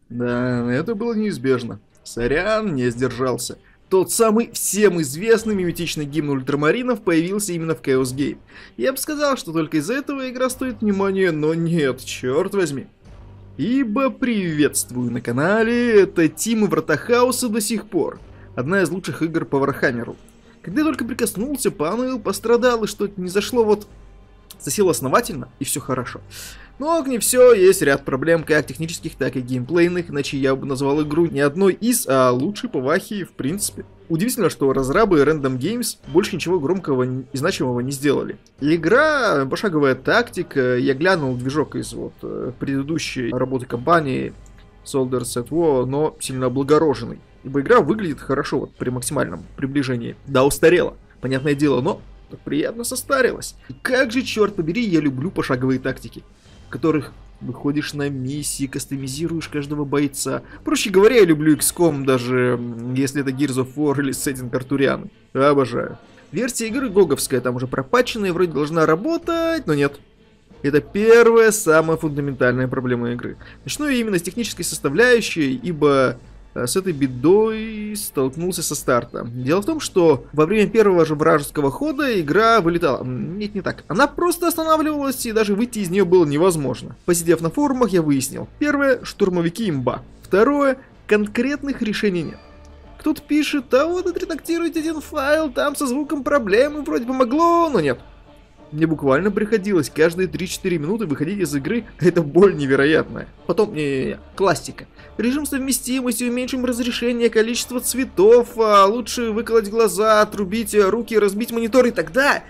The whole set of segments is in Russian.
Да, это было неизбежно. Сорян, не сдержался. Тот самый всем известный миметичный гимн ультрамаринов появился именно в Chaos Gate. Я бы сказал, что только из-за этого игра стоит внимания, но нет, черт возьми. Ибо приветствую на канале, это Тим и Врата Хаоса до сих пор. Одна из лучших игр по Вархаммеру. Когда я только прикоснулся, поныл, пострадал, и что-то не зашло, вот засел основательно, и все хорошо. Но не все, есть ряд проблем, как технических, так и геймплейных, иначе я бы назвал игру не одной из, а лучшей по Вахе в принципе. Удивительно, что разрабы Random Games больше ничего громкого и значимого не сделали. Игра, пошаговая тактика, я глянул движок из предыдущей работы компании Soldiers at War, но сильно облагороженный. Ибо игра выглядит хорошо, вот при максимальном приближении. Да, устарела, понятное дело, но приятно состарилась. И как же, черт побери, я люблю пошаговые тактики, в которых выходишь на миссии, кастомизируешь каждого бойца. Проще говоря, я люблю XCOM, даже если это Gears of War или сеттинг Артурианы. Обожаю. Версия игры гоговская, там уже пропатченная, вроде должна работать, но нет. Это первая, самая фундаментальная проблема игры. Начну я именно с технической составляющей, ибо с этой бедой столкнулся со старта. Дело в том, что во время первого же вражеского хода игра вылетала. Нет, не так. Она просто останавливалась, и даже выйти из нее было невозможно. Посидев на форумах, я выяснил. Первое, штурмовики имба. Второе, конкретных решений нет. Кто-то пишет, а вот отредактируйте один файл, там со звуком проблемы, вроде помогло, но нет. Мне буквально приходилось каждые 3-4 минуты выходить из игры, это боль невероятная. Потом, классика. Режим совместимости, уменьшим разрешение, количество цветов, лучше выколоть глаза, отрубить руки, разбить монитор, и тогда,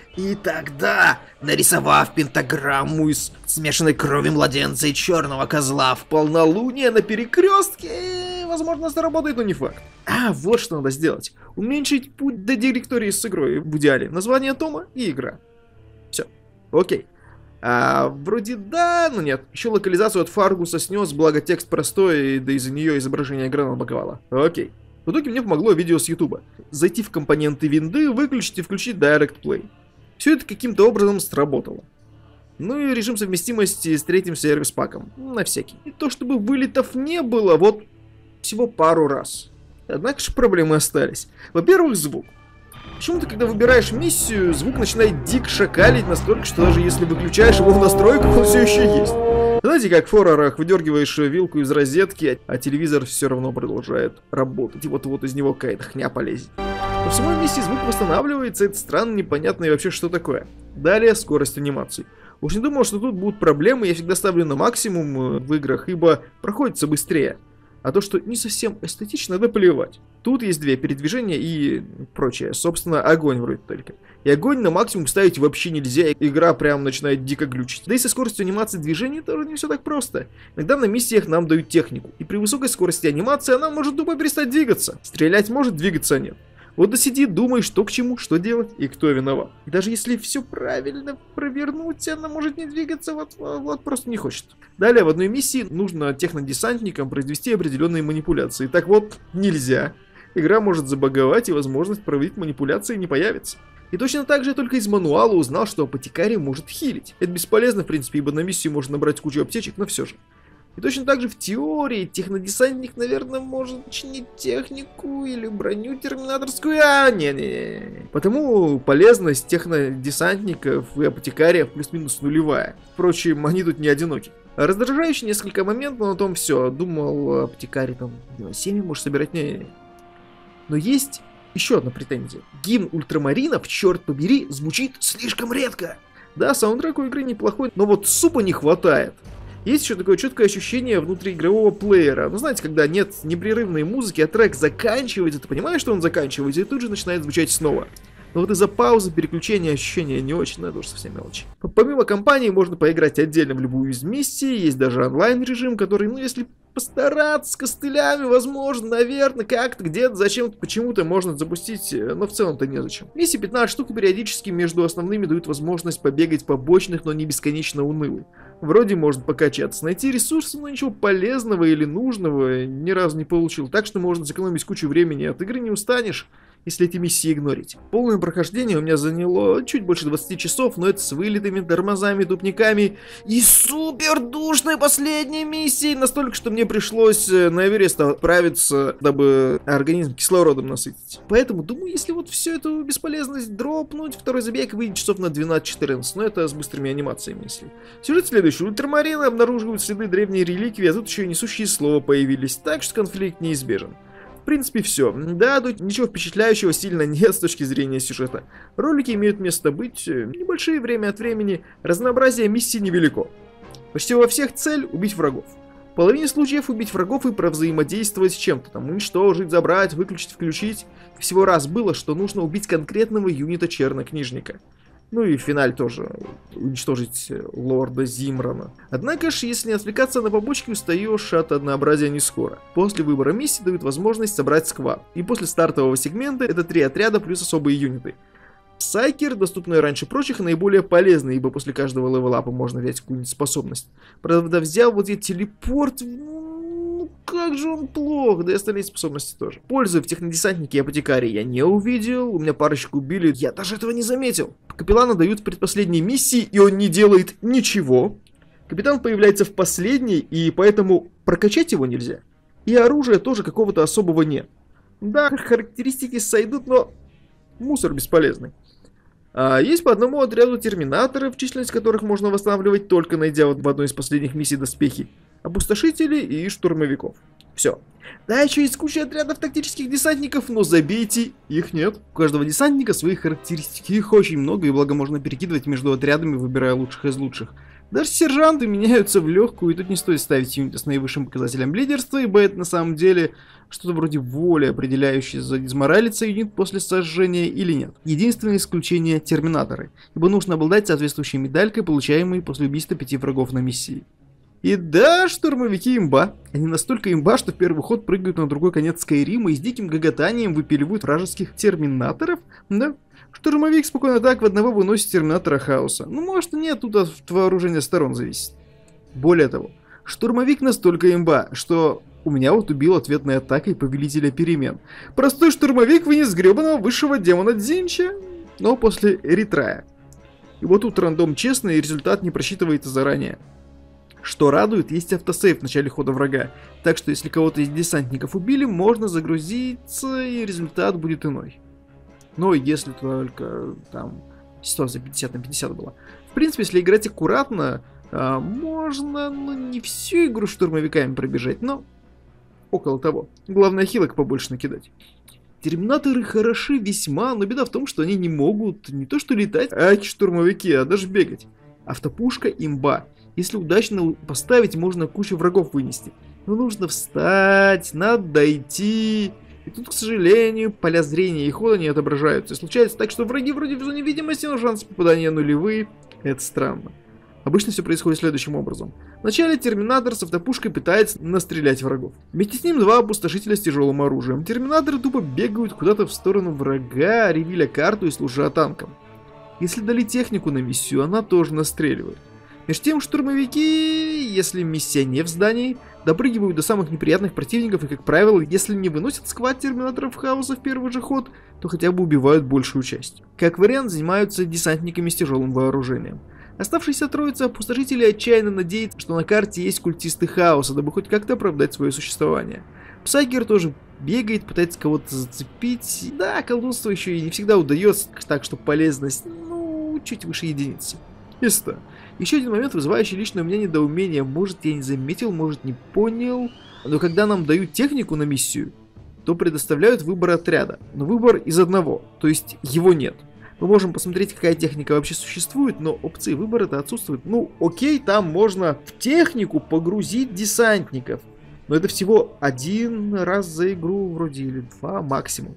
нарисовав пентаграмму из смешанной крови младенца и черного козла в полнолуние на перекрестке, возможно, заработает, но не факт. Вот что надо сделать. Уменьшить путь до директории с игрой, в идеале. Название тома и игра. Все, окей. Вроде да, но нет. Еще локализацию от Фаргуса снес, благо текст простой, да из-за нее изображение экрана баговало. Окей. В итоге мне помогло видео с Ютуба. Зайти в компоненты винды, выключить и включить Direct Play. Все это каким-то образом сработало. Ну и режим совместимости с третьим сервис-паком. На всякий. И то, чтобы вылетов не было, вот всего пару раз. Однако же проблемы остались. Во-первых, звук. Почему-то, когда выбираешь миссию, звук начинает дико шакалить настолько, что даже если выключаешь его в настройках, он все еще есть. Знаете, как в хоррорах выдергиваешь вилку из розетки, а телевизор все равно продолжает работать, и вот-вот из него какая-то хня полезет. Но в самой миссии звук восстанавливается, это странно, непонятно и вообще что такое. Далее скорость анимации. Уж не думал, что тут будут проблемы, я всегда ставлю на максимум в играх, ибо проходится быстрее. А то, что не совсем эстетично, да плевать. Тут есть две передвижения и прочее. Собственно, огонь вроде только. И огонь на максимум ставить вообще нельзя. Игра прям начинает дико глючить. Да и со скоростью анимации движений тоже не все так просто. Иногда на миссиях нам дают технику. И при высокой скорости анимации она может тупо перестать двигаться. Стрелять может, двигаться нет. Вот досиди, думай, что к чему, что делать и кто виноват. И даже если все правильно провернуть, она может не двигаться, вот просто не хочет. Далее в одной миссии нужно технодесантникам произвести определенные манипуляции. Так вот, нельзя. Игра может забаговать, и возможность проводить манипуляции не появится. И точно так же я только из мануала узнал, что апотекарий может хилить. Это бесполезно, в принципе, ибо на миссию можно набрать кучу аптечек, но все же. И точно так же в теории технодесантник, наверное, может чинить технику или броню терминаторскую, не. Потому полезность технодесантников и апотекариев плюс-минус нулевая. Впрочем, они тут не одиноки. Раздражающие несколько моментов, но на том все. Думал, аптекарий там 7 может собирать, не. Но есть еще одна претензия. Гимн ультрамаринов, черт побери, звучит слишком редко. Да, саундтрек у игры неплохой, но вот супа не хватает. Есть еще такое четкое ощущение внутриигрового плеера. Ну, знаете, когда нет непрерывной музыки, а трек заканчивается, ты понимаешь, что он заканчивается, и тут же начинает звучать снова. Но вот из-за паузы, переключения, ощущения не очень, но это уже совсем мелочи. Помимо кампании, можно поиграть отдельно в любую из миссий, есть даже онлайн-режим, который, ну, если постараться с костылями, возможно, наверное, как-то, где-то, зачем-то, почему-то можно запустить, но в целом-то незачем. Миссии 15 штук периодически между основными дают возможность побегать побочных, но не бесконечно унылых. Вроде можно покачаться, найти ресурсы, но ничего полезного или нужного ни разу не получил, так что можно сэкономить кучу времени, от игры не устанешь. если эти миссии игнорить. Полное прохождение у меня заняло чуть больше 20 часов, но это с вылетами, тормозами, тупниками и супер душной последней миссией, настолько, что мне пришлось на Эверест отправиться, дабы организм кислородом насытить. Поэтому думаю, если вот всю эту бесполезность дропнуть, второй забег выйдет часов на 12-14, но это с быстрыми анимациями, если. Сюжет следующий. Ультрамарины обнаруживают следы древней реликвии, а тут еще и несущие слова появились, так что конфликт неизбежен. В принципе, все. Да, тут ничего впечатляющего сильно нет с точки зрения сюжета. Ролики имеют место быть небольшие время от времени, разнообразие миссий невелико. Почти во всех цель убить врагов. В половине случаев убить врагов и провзаимодействовать с чем-то, там уничтожить, забрать, выключить, включить. Всего раз было, что нужно убить конкретного юнита чернокнижника. Ну и в финале тоже уничтожить лорда Зимрана. Однако же, если не отвлекаться на побочки, устаешь от однообразия не скоро. После выбора миссии дают возможность собрать сквад. И после стартового сегмента это 3 отряда плюс особые юниты. Псайкер, доступный раньше прочих, наиболее полезный, ибо после каждого левелапа можно взять какую-нибудь способность. Правда, взял вот этот телепорт, как же он плох, да и остальные способности тоже. Пользы в технодесантнике и апотекарии я не увидел, у меня парочку убили, я даже этого не заметил. Капеллана дают в предпоследней миссии, и он не делает ничего. Капитан появляется в последней, и поэтому прокачать его нельзя. И оружия тоже какого-то особого нет. Да, характеристики сойдут, но мусор бесполезный. Есть по одному отряду терминаторов, численность которых можно восстанавливать, только найдя в одной из последних миссий доспехи. Опустошителей и штурмовиков. Все. Да, еще есть куча отрядов тактических десантников, но забейте, их нет. У каждого десантника свои характеристики, их очень много, и благо можно перекидывать между отрядами, выбирая лучших из лучших. Даже сержанты меняются в легкую, и тут не стоит ставить юниты с наивысшим показателем лидерства, ибо это на самом деле что-то вроде воли, определяющее, задизморалится юнит после сожжения или нет. Единственное исключение — терминаторы, ибо нужно обладать соответствующей медалькой, получаемой после убийства 5 врагов на миссии. И да, штурмовики имба. Они настолько имба, что в первый ход прыгают на другой конец Скайрима и с диким гоготанием выпиливают вражеских терминаторов. Да, штурмовик спокойно так в одного выносит терминатора хаоса. Ну, может и нет, тут от вооружения сторон зависит. Более того, штурмовик настолько имба, что у меня вот убил ответной атакой повелителя перемен. Простой штурмовик вынес гребаного высшего демона Дзинча, но после ретрая. И вот тут рандом честный, и результат не просчитывается заранее. Что радует, есть автосейв в начале хода врага, так что если кого-то из десантников убили, можно загрузиться, и результат будет иной. Но если только там ситуация 50 на 50 была. В принципе, если играть аккуратно, можно, ну, не всю игру штурмовиками пробежать, но около того. Главное, хилок побольше накидать. Терминаторы хороши весьма, но беда в том, что они не могут не то что летать, штурмовики, а даже бегать. Автопушка имба. Если удачно поставить, можно кучу врагов вынести. Но нужно встать, надо дойти. И тут, к сожалению, поля зрения и хода не отображаются. И случается так, что враги вроде в зоне видимости, но шансы попадания нулевые. Это странно. Обычно все происходит следующим образом. Вначале терминатор с автопушкой пытается настрелять врагов. Вместе с ним 2 опустошителя с тяжелым оружием. Терминаторы тупо бегают куда-то в сторону врага, ревиля карту и служа танком. Если дали технику на миссию, она тоже настреливает. Между тем, штурмовики, если миссия не в здании, допрыгивают до самых неприятных противников и, как правило, если не выносят сквад терминаторов хаоса в первый же ход, то хотя бы убивают большую часть. Как вариант, занимаются десантниками с тяжелым вооружением. Оставшаяся троица опустошителей отчаянно надеется, что на карте есть культисты хаоса, дабы хоть как-то оправдать свое существование. Псайкер тоже бегает, пытается кого-то зацепить. Да, колдунство еще и не всегда удается, так что полезность, ну, чуть выше единицы. Место. Еще один момент, вызывающий лично у меня недоумение. Может, я не заметил, может, не понял. Но когда нам дают технику на миссию, то предоставляют выбор отряда. Но выбор из одного, то есть его нет. Мы можем посмотреть, какая техника вообще существует, но опции выбора-то отсутствуют. Ну, окей, там можно в технику погрузить десантников. Но это всего 1 раз за игру, вроде, или 2 максимум.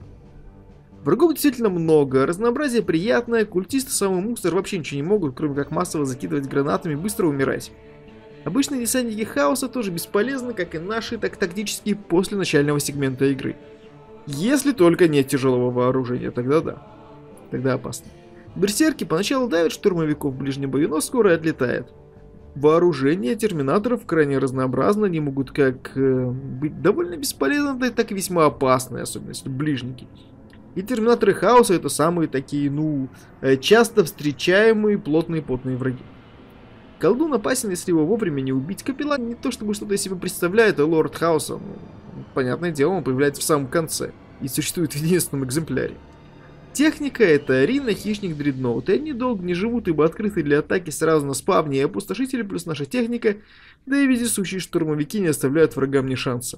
Врагов действительно много, разнообразие приятное, культисты самый мусор вообще ничего не могут, кроме как массово закидывать гранатами и быстро умирать. Обычные десантники хаоса тоже бесполезны, как и наши, так тактические после начального сегмента игры. Если только нет тяжелого вооружения, тогда да. Тогда опасно. Берсерки поначалу давят штурмовиков в ближнем бою, но скоро отлетает. Вооружение терминаторов крайне разнообразно, они могут как быть довольно бесполезны, так и весьма опасны, особенно если ближники. И терминаторы хаоса это самые такие, ну, часто встречаемые плотные потные враги. Колдун опасен, если его вовремя не убить. Капеллан не то чтобы что-то из себя представляет, а лорд хаоса, ну, понятное дело, он появляется в самом конце и существует в единственном экземпляре. Техника — это Арина, Хищник, Дредноут, и они долго не живут, ибо открыты для атаки сразу на спавне и опустошители, плюс наша техника, да и вездесущие штурмовики не оставляют врагам ни шанса.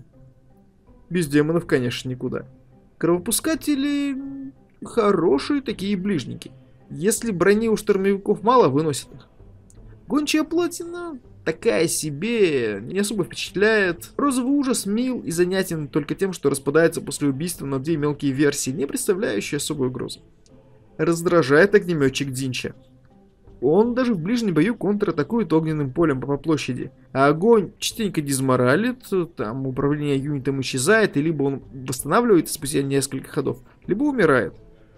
Без демонов, конечно, никуда. Кровопускатели хорошие такие ближники. Если брони у штурмовиков мало, выносят их. Гончая плотина такая себе, не особо впечатляет. Розовый ужас мил и занятен только тем, что распадается после убийства на две мелкие версии, не представляющие особой угрозы. Раздражает огнеметчик Динча. Он даже в ближнем бою контратакует огненным полем по площади, а огонь частенько дезморалит, там управление юнитом исчезает, и либо он восстанавливается спустя несколько ходов, либо умирает.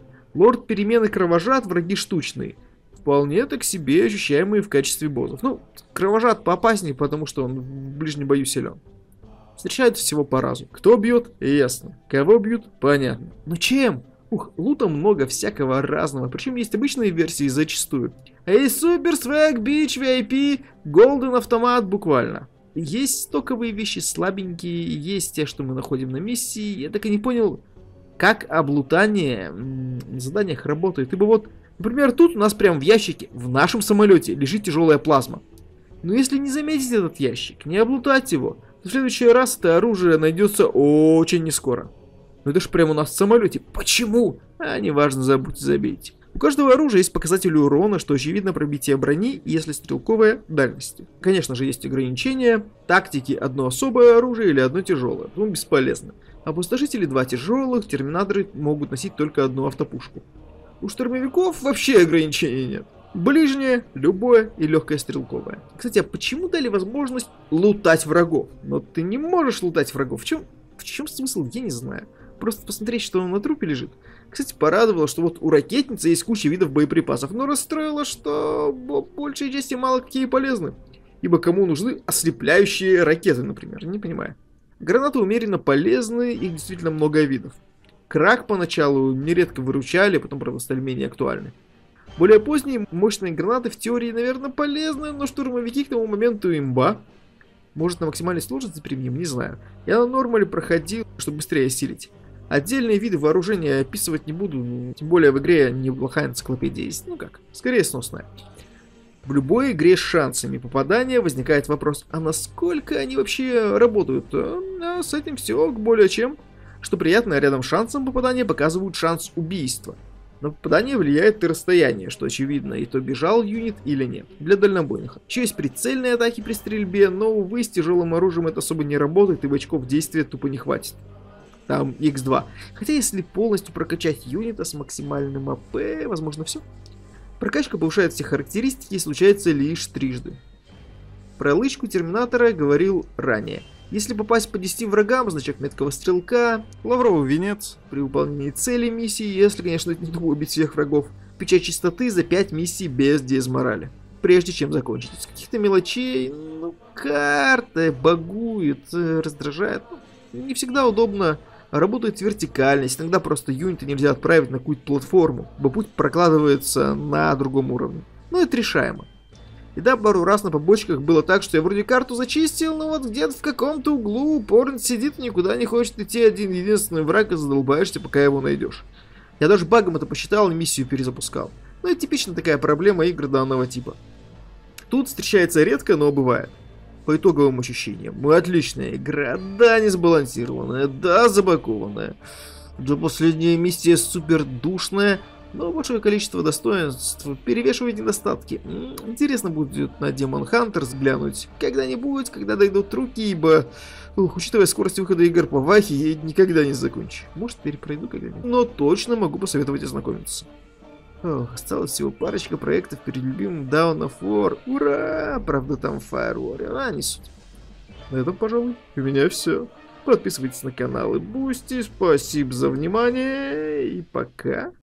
Лорд Перемены Кровожад — враги штучные, вполне так себе ощущаемые в качестве боссов. Ну, Кровожад поопаснее, потому что он в ближнем бою силен. Встречают всего по разу. Кто бьет? Ясно. Кого бьют? Понятно. Но чем? Ух, лута много всякого разного, причем есть обычные версии зачастую. А есть супер, свэг, бич, VIP, голден автомат буквально. Есть стоковые вещи слабенькие, есть те, что мы находим на миссии. Я так и не понял, как облутание в заданиях работает. Ибо вот, например, тут у нас прям в ящике, в нашем самолете, лежит тяжелая плазма. Но если не заметить этот ящик, не облутать его, то в следующий раз это оружие найдется очень нескоро. Но это ж прямо у нас в самолете. Почему? А, неважно, забудьте, забейте. У каждого оружия есть показатель урона, что очевидно пробитие брони, если стрелковая дальности. Конечно же, есть ограничения. Тактики — одно особое оружие или одно тяжелое. Ну, бесполезно. Опустошители — два тяжелых, терминаторы могут носить только одну автопушку. У штурмовиков вообще ограничений нет. Ближнее, любое и легкое стрелковое. Кстати, а почему дали возможность лутать врагов? Но ты не можешь лутать врагов. В чем смысл? Я не знаю. Просто посмотреть, что он на трупе лежит. Кстати, порадовало, что вот у ракетницы есть куча видов боеприпасов, но расстроило, что большей части мало какие полезны. Ибо кому нужны ослепляющие ракеты, например, не понимаю. Гранаты умеренно полезны, их действительно много видов. Крак поначалу нередко выручали, потом, правда, стали менее актуальны. Более поздние мощные гранаты в теории, наверное, полезны, но штурмовики к тому моменту имба. Может, на максимальной сложности применим, не знаю. Я на нормале проходил, чтобы быстрее осилить. Отдельные виды вооружения описывать не буду, тем более в игре неплохая энциклопедия есть. Ну как, скорее сносная. В любой игре с шансами попадания возникает вопрос, а насколько они вообще работают? А с этим все более чем. Что приятно, рядом с шансом попадания показывают шанс убийства. На попадание влияет и расстояние, что очевидно, и то бежал юнит или нет, для дальнобойных. Еще есть прицельные атаки при стрельбе, но, увы, с тяжелым оружием это особо не работает, и очков действия тупо не хватит. Там X2. Хотя если полностью прокачать юнита с максимальным АП, возможно все. Прокачка повышает все характеристики и случается лишь трижды. Про лычку терминатора говорил ранее. Если попасть по 10 врагам, значок меткого стрелка, лавровый венец при выполнении цели миссии, если, конечно, не убить всех врагов, печать чистоты за 5 миссий без дезморали. Прежде чем закончить. Из каких-то мелочей, ну, карта багует, раздражает. Ну, не всегда удобно. Работает вертикальность, иногда просто юниты нельзя отправить на какую-то платформу, ибо путь прокладывается на другом уровне. Но это решаемо. И да, пару раз на побочках было так, что я вроде карту зачистил, но вот где-то в каком-то углу упорно сидит и никуда не хочет идти один единственный враг, и задолбаешься, пока его найдешь. Я даже багом это посчитал и миссию перезапускал. Ну это типично такая проблема игр данного типа. Тут встречается редко, но бывает. По итоговым ощущениям, отличная игра, да, не сбалансированная, да, забагованная. Да, последняя миссия супер душная, но большое количество достоинств перевешивает недостатки. Интересно будет на Demon Hunter взглянуть когда-нибудь, когда дойдут руки, ибо, учитывая скорость выхода игр по Вахе, я никогда не закончу. Может, перепройду когда-нибудь, но точно могу посоветовать ознакомиться. Ох, осталось всего парочка проектов перед любимым Dawn of War. Ура! Правда, там Fire Warrior, а не суть. На этом, пожалуй, у меня все. Подписывайтесь на канал и Бусти. Спасибо за внимание и пока.